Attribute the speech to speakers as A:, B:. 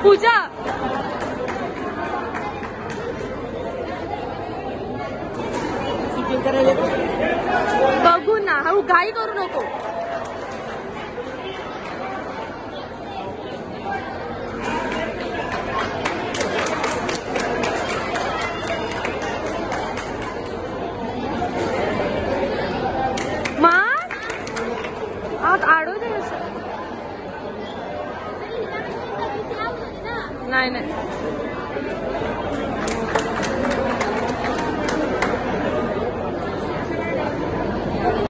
A: पूजा बघू ना, हळू घाई करू नको. आत आडो दे. नाही नाही